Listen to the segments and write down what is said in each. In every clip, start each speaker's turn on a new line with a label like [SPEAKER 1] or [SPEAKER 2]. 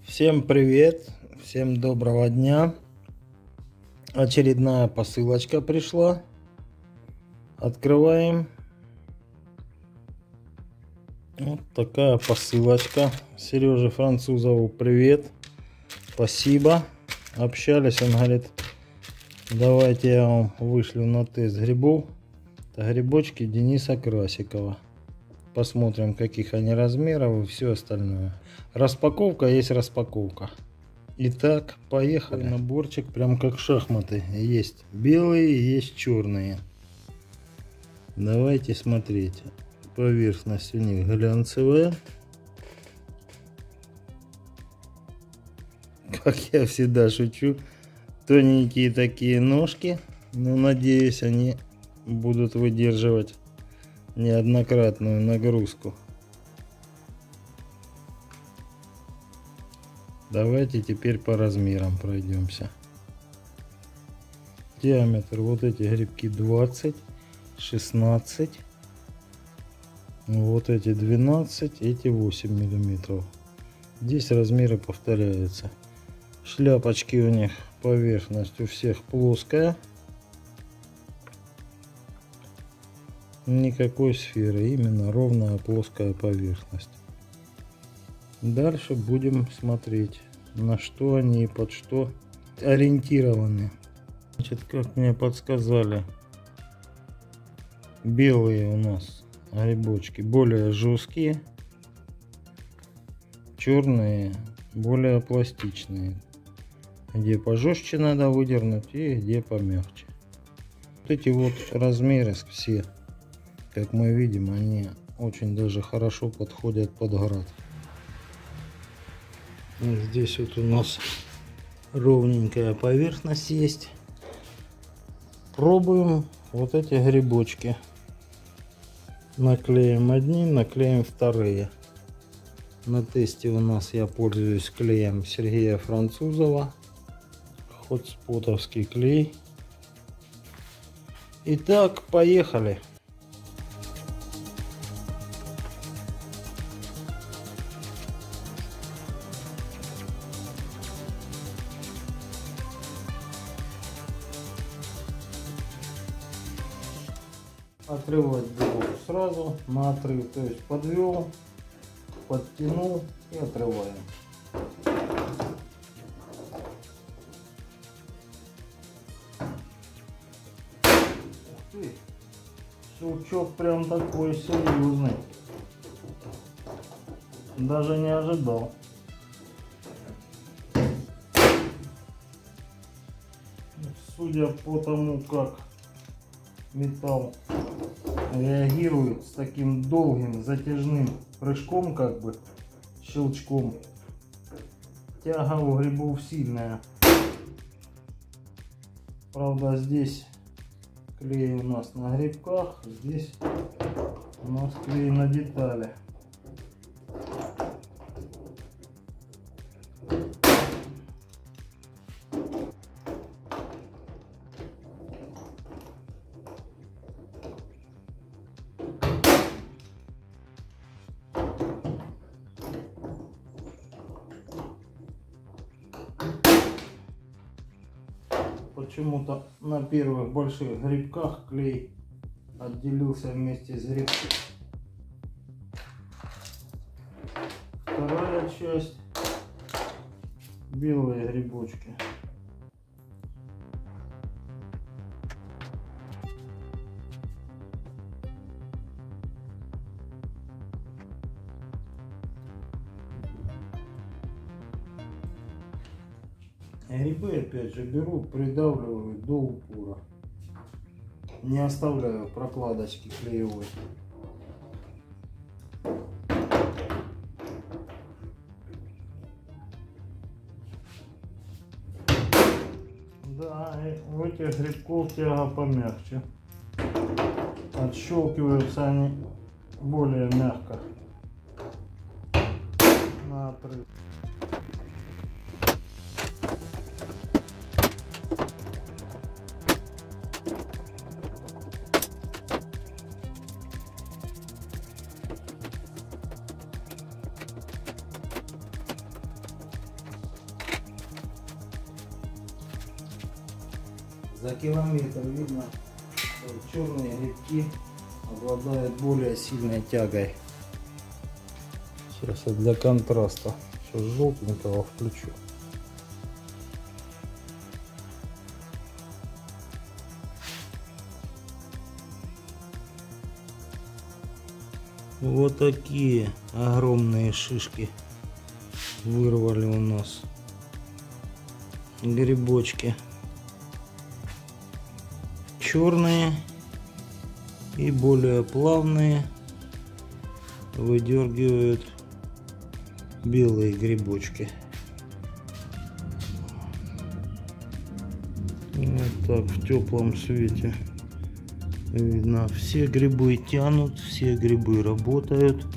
[SPEAKER 1] Всем привет, всем доброго дня. Очередная посылочка пришла. Открываем. Вот такая посылочка. Сереже Французову привет. Спасибо. Общались, он говорит, давайте я вам вышлю на тест грибов. Это грибочки Дениса Красикова. Посмотрим, каких они размеров и все остальное. Распаковка есть распаковка. Итак, поехали. Наборчик прям как шахматы. Есть белые, есть черные. Давайте смотреть. Поверхность у них глянцевая. Как я всегда шучу. Тоненькие такие ножки. Но надеюсь, они будут выдерживать неоднократную нагрузку. Давайте теперь по размерам пройдемся. Диаметр вот эти грибки 20, 16, вот эти 12, эти 8 миллиметров. Здесь размеры повторяются. Шляпочки у них, поверхность у всех плоская. Никакой сферы, именно ровная плоская поверхность. Дальше будем смотреть, на что они и под что ориентированы. Значит, как мне подсказали, белые у нас грибочки более жесткие, черные более пластичные. Где пожестче надо выдернуть и где помягче. Вот эти вот размеры все, как мы видим, они очень даже хорошо подходят под град. Здесь вот у нас ровненькая поверхность есть. Пробуем вот эти грибочки. Наклеим одни, наклеим вторые. На тесте у нас я пользуюсь клеем Сергея Французова. Хотспотовский клей. Итак, поехали. Отрывать буду сразу на отрыв, то есть подвел, подтянул и отрываем. Ух ты, щелчок прям такой серьезный, даже не ожидал. Судя по тому, как металл реагирует с таким долгим затяжным прыжком, как бы щелчком, тяга у грибов сильная. Правда, здесь клей у нас на грибках, здесь у нас клей на детали. Почему-то на первых больших грибках клей отделился вместе с грибком. Вторая часть — белые грибочки. Грибы опять же беру, придавливаю до упора. Не оставляю прокладочки клеевой. Да, и у этих грибков тяга помягче. Отщелкиваются они более мягко на отрыв. За километр видно, что черные грибки обладают более сильной тягой. Сейчас я для контраста сейчас желтенького включу. Вот такие огромные шишки вырвали у нас грибочки. Черные и более плавные выдергивают белые грибочки. Вот так в теплом свете видно, все грибы тянут, все грибы работают.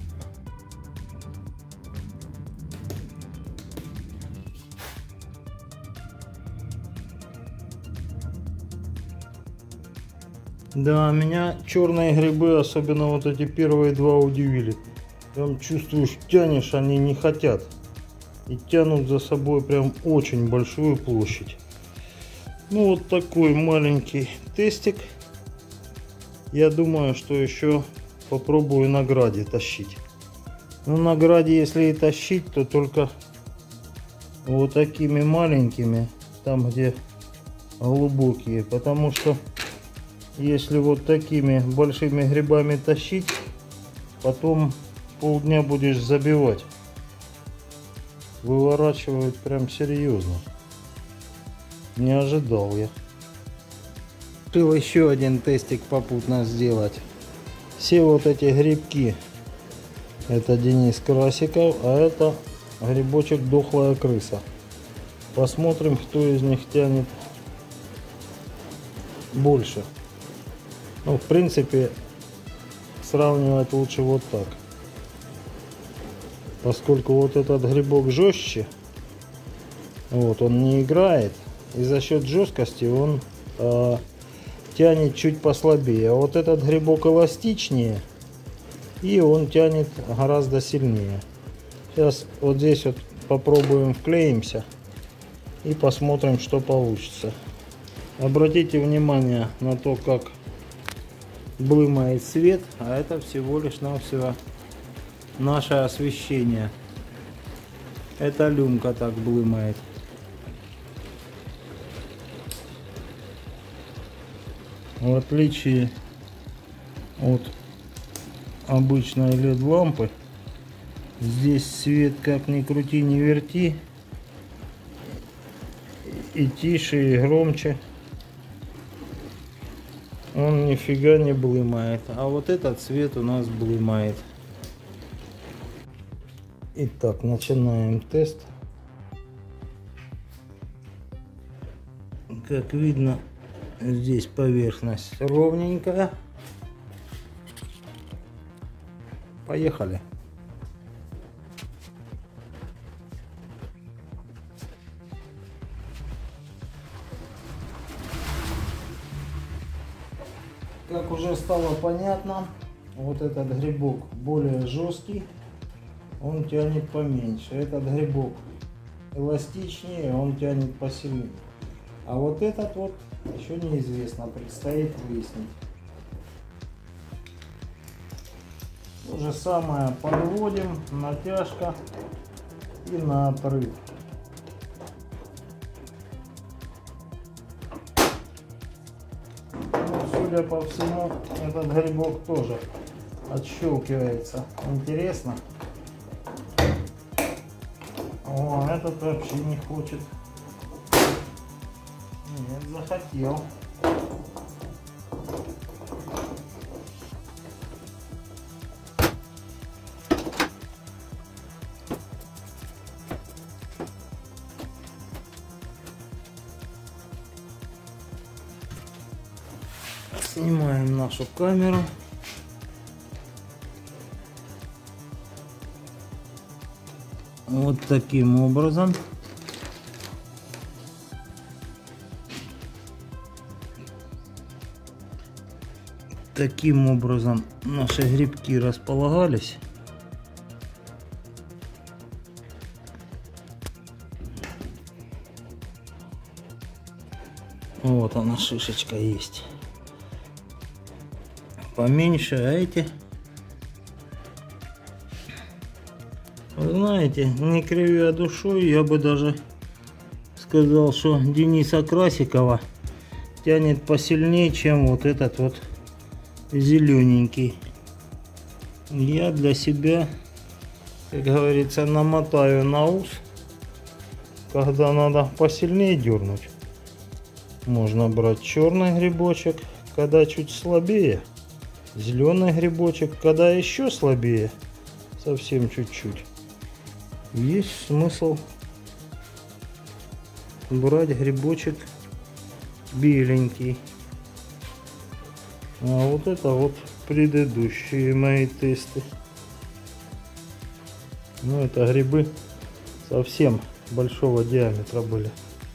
[SPEAKER 1] Да, меня черные грибы, особенно вот эти первые два, удивили. Прям чувствуешь, тянешь, они не хотят. И тянут за собой прям очень большую площадь. Ну вот такой маленький тестик. Я думаю, что еще попробую на граде тащить. Но на граде, если и тащить, то только вот такими маленькими, там где глубокие. Потому что если вот такими большими грибами тащить, потом полдня будешь забивать. Выворачивают прям серьезно. Не ожидал я. Решил еще один тестик попутно сделать. Все вот эти грибки, это Денис Красиков, а это грибочек Дохлая крыса. Посмотрим, кто из них тянет больше. Ну, в принципе, сравнивать лучше вот так. Поскольку вот этот грибок жестче, вот он не играет, и за счет жесткости он тянет чуть послабее. А вот этот грибок эластичнее, и он тянет гораздо сильнее. Сейчас вот здесь вот попробуем вклеимся и посмотрим, что получится. Обратите внимание на то, как блымает свет, а это всего лишь навсего наше освещение. Это люмка так блымает. В отличие от обычной LED лампы, здесь свет как ни крути, ни верти, и тише, и громче он нифига не блымает. А вот этот цвет у нас блымает. Итак, начинаем тест. Как видно, здесь поверхность ровненькая. Поехали. Как уже стало понятно, вот этот грибок более жесткий, он тянет поменьше. Этот грибок эластичнее, он тянет посильнее. А вот этот вот еще неизвестно, предстоит выяснить. То же самое подводим, натяжка и на отрыв. Ну, судя по всему, этот грибок тоже отщелкивается. Интересно. О, этот вообще не хочет. Нет, захотел. Снимаем нашу камеру. Вот таким образом. Таким образом наши грибки располагались. Вот она, шишечка есть. Поменьше, а эти, вы знаете, не кривя душой, я бы даже сказал, что Дениса Красикова тянет посильнее, чем вот этот вот зелененький. Я для себя, как говорится, намотаю на ус, когда надо посильнее дернуть. Можно брать черный грибочек, когда чуть слабее, зеленый грибочек, когда еще слабее, совсем чуть-чуть. Есть смысл брать грибочек беленький. А вот это вот предыдущие мои тесты. Ну, это грибы совсем большого диаметра были.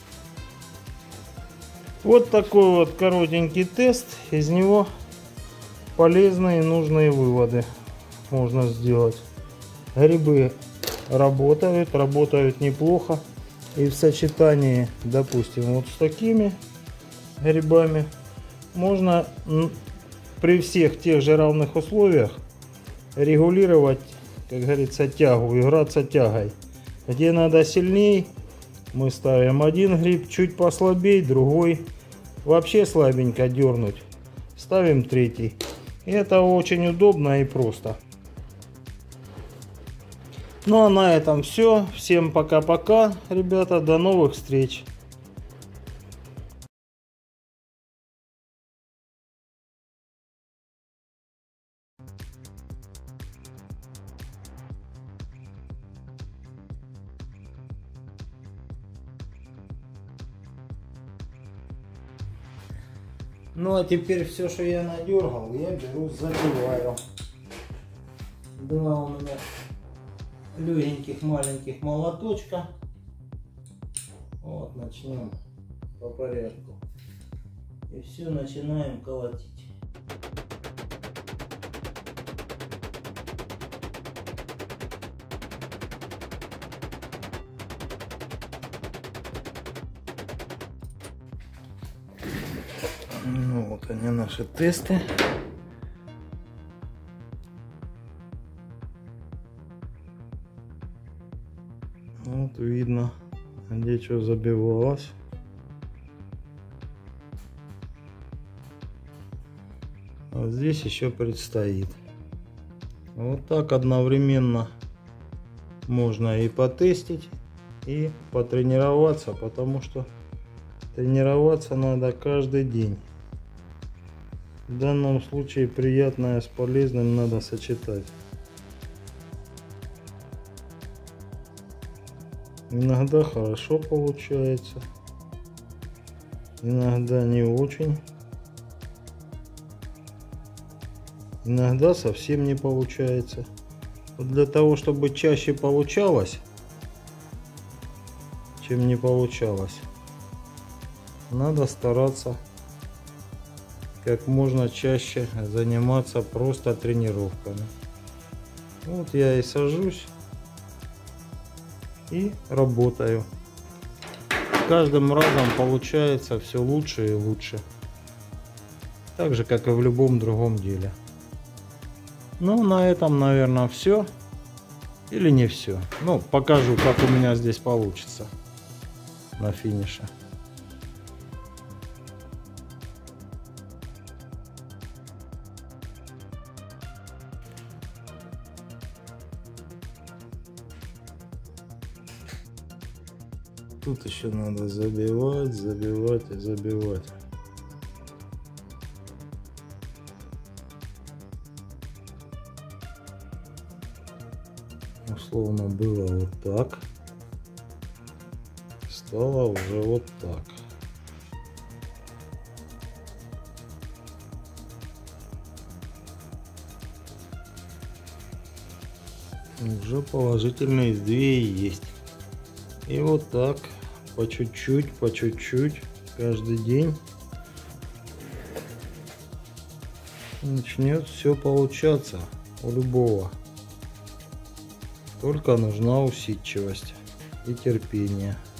[SPEAKER 1] Вот такой вот коротенький тест. Из него полезные и нужные выводы можно сделать. Грибы работают неплохо. И в сочетании, допустим, вот с такими грибами можно при всех тех же равных условиях регулировать, как говорится, тягу, играться тягой. Где надо сильней, мы ставим один гриб, чуть послабей, другой вообще слабенько дернуть, ставим третий. И это очень удобно и просто. Ну а на этом все. Всем пока-пока, ребята, до новых встреч. Ну а теперь все, что я надергал, я беру, забиваю. Два у меня легеньких маленьких молоточка. Вот, начнем по порядку. И все начинаем колотить. Ну вот они, наши тесты. Вот видно, где что забивалось. А здесь еще предстоит. Вот так одновременно можно и потестить, и потренироваться, потому что тренироваться надо каждый день. В данном случае приятное с полезным надо сочетать. Иногда хорошо получается, иногда не очень, иногда совсем не получается. Вот для того, чтобы чаще получалось, чем не получалось, надо стараться как можно чаще заниматься просто тренировками. Вот я и сажусь и работаю. С каждым разом получается все лучше и лучше. Так же, как и в любом другом деле. Ну, на этом, наверное, все. Или не все. Ну, покажу, как у меня здесь получится на финише. Тут еще надо забивать, забивать и забивать. Условно было вот так. Стало уже вот так. Уже положительные сдвиги есть. И вот так по чуть-чуть, каждый день начнет все получаться у любого. Только нужна усидчивость и терпение.